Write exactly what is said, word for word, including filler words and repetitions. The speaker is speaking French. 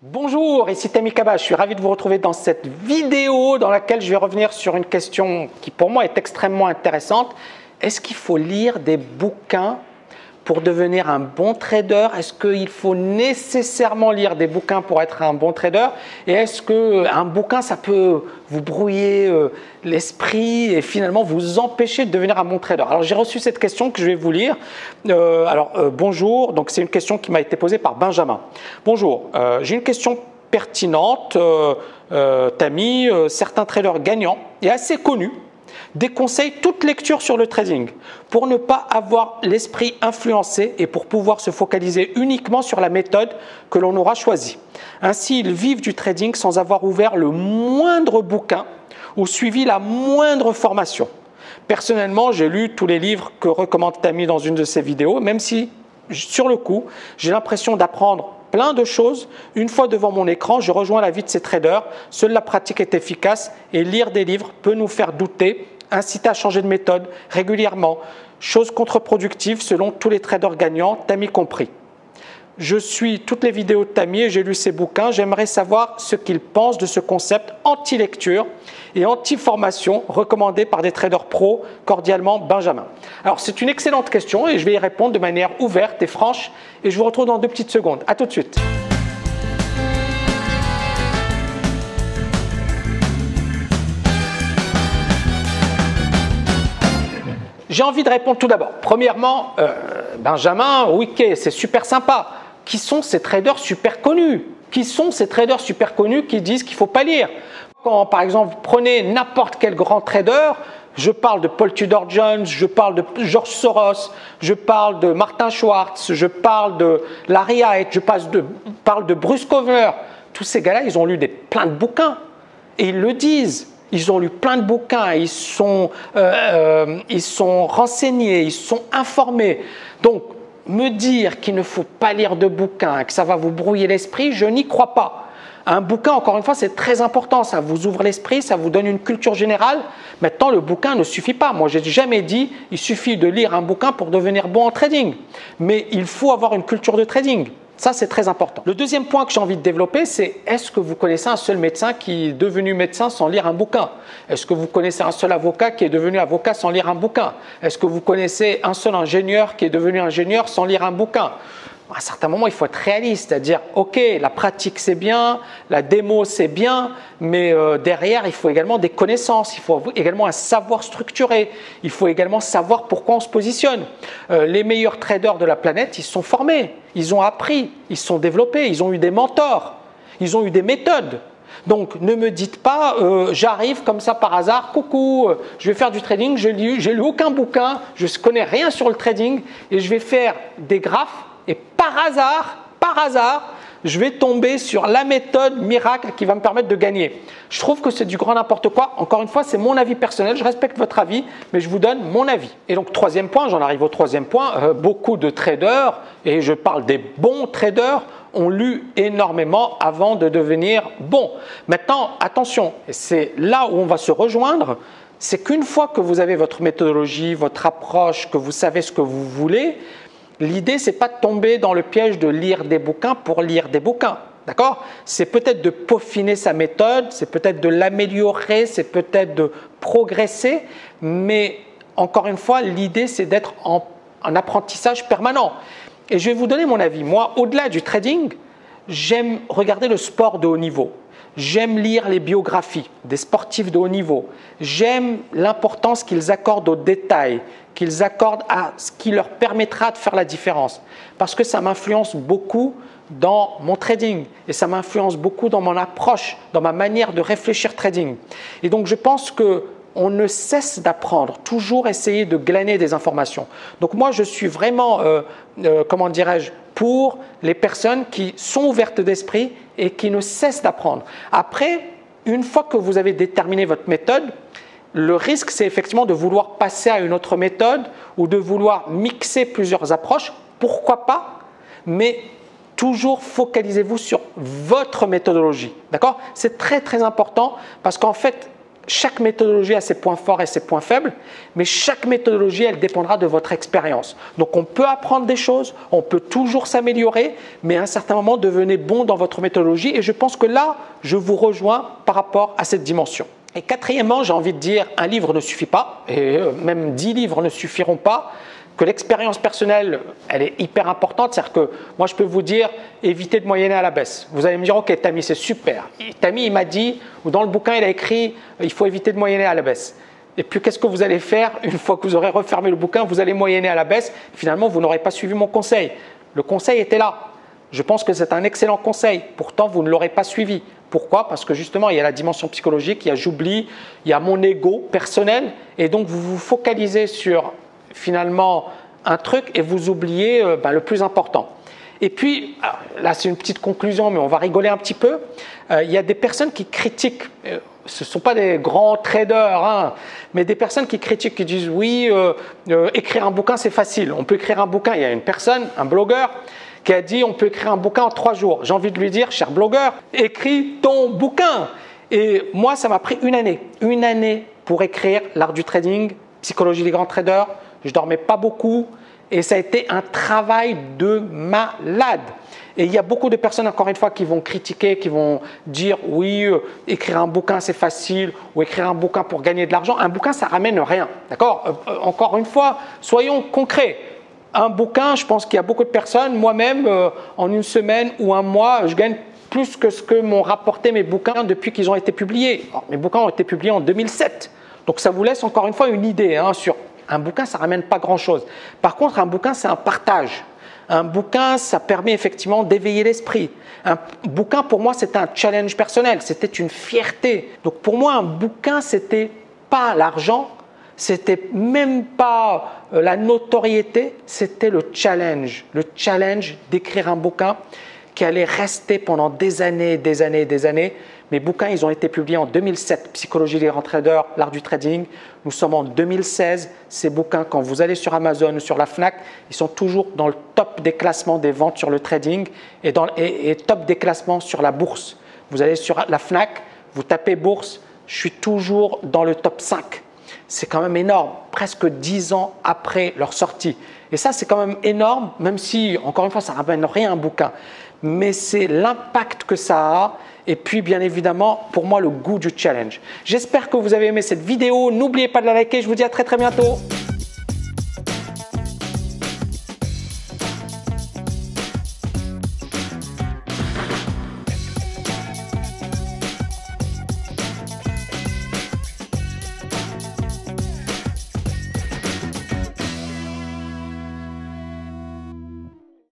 Bonjour, ici Tammy Kaba, je suis ravi de vous retrouver dans cette vidéo dans laquelle je vais revenir sur une question qui pour moi est extrêmement intéressante. Est-ce qu'il faut lire des bouquins pour devenir un bon trader? Est-ce qu'il faut nécessairement lire des bouquins pour être un bon trader? Et est-ce qu'un bouquin, ça peut vous brouiller euh, l'esprit et finalement vous empêcher de devenir un bon trader? Alors j'ai reçu cette question que je vais vous lire. Euh, alors euh, bonjour, donc c'est une question qui m'a été posée par Benjamin. Bonjour, euh, j'ai une question pertinente. Euh, euh, Tammy, euh, certains traders gagnants et assez connus déconseille toute lecture sur le trading pour ne pas avoir l'esprit influencé et pour pouvoir se focaliser uniquement sur la méthode que l'on aura choisie. Ainsi, ils vivent du trading sans avoir ouvert le moindre bouquin ou suivi la moindre formation. Personnellement, j'ai lu tous les livres que recommande Tammy dans une de ses vidéos, même si, sur le coup, j'ai l'impression d'apprendre plein de choses. Une fois devant mon écran, je rejoins la vie de ces traders. Seule la pratique est efficace et lire des livres peut nous faire douter, inciter à changer de méthode régulièrement. Chose contre-productive selon tous les traders gagnants, Tammy compris. Je suis toutes les vidéos de Tammy et j'ai lu ses bouquins. J'aimerais savoir ce qu'il pense de ce concept anti-lecture et anti-formation recommandé par des traders pros. Cordialement, Benjamin. Alors, c'est une excellente question et je vais y répondre de manière ouverte et franche. Et je vous retrouve dans deux petites secondes. À tout de suite. J'ai envie de répondre tout d'abord. Premièrement, euh, Benjamin, oui, c'est super sympa. Qui sont ces traders super connus? Qui sont ces traders super connus qui disent qu'il ne faut pas lire? Quand, par exemple, vous prenez n'importe quel grand trader, je parle de Paul Tudor Jones, je parle de George Soros, je parle de Martin Schwartz, je parle de Larry Hite, je parle de, parle de Bruce Kovner. Tous ces gars-là, ils ont lu des, plein de bouquins et ils le disent. Ils ont lu plein de bouquins, ils sont, euh, euh, ils sont renseignés, ils sont informés. Donc, me dire qu'il ne faut pas lire de bouquins, que ça va vous brouiller l'esprit, je n'y crois pas. Un bouquin, encore une fois, c'est très important. Ça vous ouvre l'esprit, ça vous donne une culture générale. Maintenant, le bouquin ne suffit pas. Moi, je n'ai jamais dit il suffit de lire un bouquin pour devenir bon en trading. Mais il faut avoir une culture de trading. Ça, c'est très important. Le deuxième point que j'ai envie de développer, c'est est-ce que vous connaissez un seul médecin qui est devenu médecin sans lire un bouquin? Est-ce que vous connaissez un seul avocat qui est devenu avocat sans lire un bouquin? Est-ce que vous connaissez un seul ingénieur qui est devenu ingénieur sans lire un bouquin? À un certain moment, il faut être réaliste, c'est-à-dire, ok, la pratique c'est bien, la démo c'est bien, mais euh, derrière, il faut également des connaissances, il faut également un savoir structuré, il faut également savoir pourquoi on se positionne. Euh, les meilleurs traders de la planète, ils sont formés, ils ont appris, ils se sont développés, ils ont eu des mentors, ils ont eu des méthodes. Donc, ne me dites pas, euh, j'arrive comme ça par hasard, coucou, euh, je vais faire du trading, je n'ai lu, lu aucun bouquin, je ne connais rien sur le trading et je vais faire des graphes. Et par hasard, par hasard, je vais tomber sur la méthode miracle qui va me permettre de gagner. Je trouve que c'est du grand n'importe quoi. Encore une fois, c'est mon avis personnel. Je respecte votre avis, mais je vous donne mon avis. Et donc, troisième point, j'en arrive au troisième point. Euh, beaucoup de traders, et je parle des bons traders, ont lu énormément avant de devenir bons. Maintenant, attention, c'est là où on va se rejoindre. C'est qu'une fois que vous avez votre méthodologie, votre approche, que vous savez ce que vous voulez, l'idée, ce n'est pas de tomber dans le piège de lire des bouquins pour lire des bouquins. D'accord? C'est peut-être de peaufiner sa méthode, c'est peut-être de l'améliorer, c'est peut-être de progresser, mais encore une fois, l'idée, c'est d'être en, en apprentissage permanent. Et je vais vous donner mon avis. Moi, au-delà du trading, j'aime regarder le sport de haut niveau. J'aime lire les biographies des sportifs de haut niveau. J'aime l'importance qu'ils accordent aux détails, qu'ils accordent à ce qui leur permettra de faire la différence. Parce que ça m'influence beaucoup dans mon trading et ça m'influence beaucoup dans mon approche, dans ma manière de réfléchir trading. Et donc, je pense que on ne cesse d'apprendre, toujours essayer de glaner des informations. Donc moi, je suis vraiment, euh, euh, comment dirais-je, pour les personnes qui sont ouvertes d'esprit et qui ne cessent d'apprendre. Après, une fois que vous avez déterminé votre méthode, le risque, c'est effectivement de vouloir passer à une autre méthode ou de vouloir mixer plusieurs approches. Pourquoi pas? Mais toujours focalisez-vous sur votre méthodologie. D'accord? C'est très, très important parce qu'en fait, chaque méthodologie a ses points forts et ses points faibles, mais chaque méthodologie, elle dépendra de votre expérience. Donc, on peut apprendre des choses, on peut toujours s'améliorer, mais à un certain moment, devenez bon dans votre méthodologie. Et je pense que là, je vous rejoins par rapport à cette dimension. Et quatrièmement, j'ai envie de dire, un livre ne suffit pas, et même dix livres ne suffiront pas, que l'expérience personnelle, elle est hyper importante. C'est-à-dire que moi, je peux vous dire, évitez de moyenner à la baisse. Vous allez me dire, ok, Tammy, c'est super. Et Tammy, il m'a dit, ou dans le bouquin, il a écrit, il faut éviter de moyenner à la baisse. Et puis, qu'est-ce que vous allez faire une fois que vous aurez refermé le bouquin? Vous allez moyenner à la baisse. Finalement, vous n'aurez pas suivi mon conseil. Le conseil était là. Je pense que c'est un excellent conseil. Pourtant, vous ne l'aurez pas suivi. Pourquoi? Parce que justement, il y a la dimension psychologique, il y a j'oublie, il y a mon ego personnel. Et donc, vous vous focalisez sur finalement un truc et vous oubliez euh, ben, le plus important. Et puis, là c'est une petite conclusion, mais on va rigoler un petit peu. Euh, il y a des personnes qui critiquent, euh, ce ne sont pas des grands traders, hein, mais des personnes qui critiquent, qui disent oui, euh, euh, écrire un bouquin c'est facile, on peut écrire un bouquin. Il y a une personne, un blogueur, qui a dit on peut écrire un bouquin en trois jours. J'ai envie de lui dire, cher blogueur, écris ton bouquin. Et moi, ça m'a pris une année, une année pour écrire l'art du trading, psychologie des grands traders. Je ne dormais pas beaucoup et ça a été un travail de malade. Et il y a beaucoup de personnes, encore une fois, qui vont critiquer, qui vont dire « oui, euh, écrire un bouquin, c'est facile » ou « écrire un bouquin pour gagner de l'argent ». Un bouquin, ça ne ramène rien. D'accord euh, euh, Encore une fois, soyons concrets. Un bouquin, je pense qu'il y a beaucoup de personnes, moi-même, euh, en une semaine ou un mois, je gagne plus que ce que m'ont rapporté mes bouquins depuis qu'ils ont été publiés. Alors, mes bouquins ont été publiés en deux mille sept. Donc, ça vous laisse encore une fois une idée hein, sur… Un bouquin, ça ne ramène pas grand-chose. Par contre, un bouquin, c'est un partage. Un bouquin, ça permet effectivement d'éveiller l'esprit. Un bouquin, pour moi, c'était un challenge personnel. C'était une fierté. Donc, pour moi, un bouquin, c'était pas l'argent. C'était même pas la notoriété. C'était le challenge. Le challenge d'écrire un bouquin qui allait rester pendant des années, des années, des années. Mes bouquins, ils ont été publiés en deux mille sept, Psychologie des grands traders, l'art du trading. Nous sommes en deux mille seize. Ces bouquins, quand vous allez sur Amazon ou sur la Fnac, ils sont toujours dans le top des classements des ventes sur le trading et, dans, et, et top des classements sur la bourse. Vous allez sur la Fnac, vous tapez bourse, je suis toujours dans le top cinq. C'est quand même énorme, presque dix ans après leur sortie. Et ça, c'est quand même énorme, même si, encore une fois, ça ne ramène rien un bouquin. Mais c'est l'impact que ça a et puis bien évidemment pour moi le goût du challenge. J'espère que vous avez aimé cette vidéo, n'oubliez pas de la liker, je vous dis à très très bientôt.